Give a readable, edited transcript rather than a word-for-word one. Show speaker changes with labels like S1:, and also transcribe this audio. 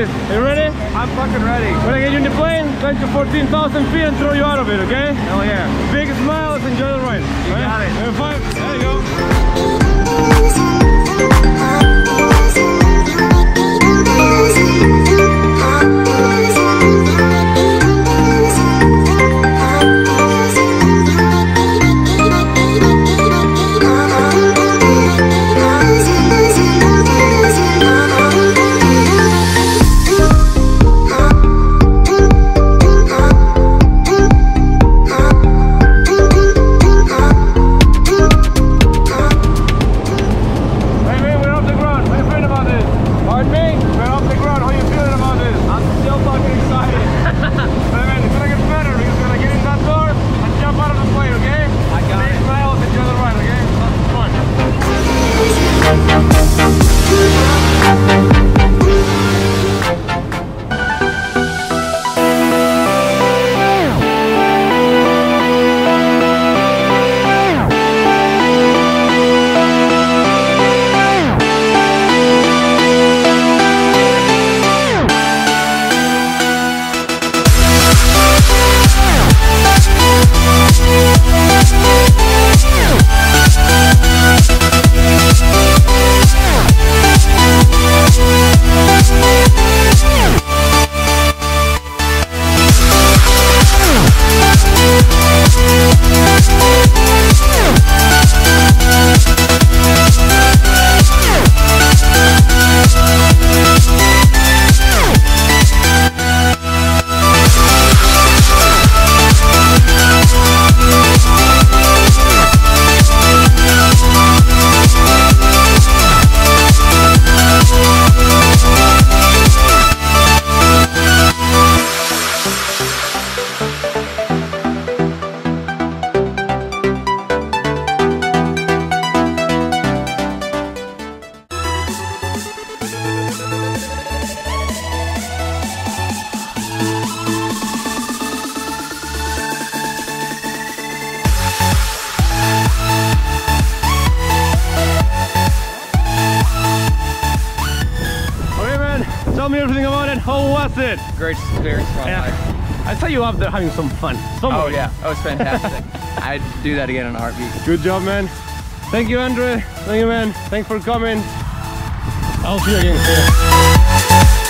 S1: this. Are you ready?
S2: I'm fucking ready.
S1: When I get you in the plane, land to 14,000 feet and throw you out of it, okay?
S2: Hell yeah.
S1: Big smiles, enjoy the ride.
S2: You got it.
S1: High five. There you go. Tell me everything about it. How was it?
S2: Great experience of my life.
S1: I saw you out there having some fun.
S2: Oh yeah, that was fantastic. I'd do that again in a heartbeat.
S1: Good job, man. Thank you, Andre. Thank you, man. Thanks for coming. I'll see you again.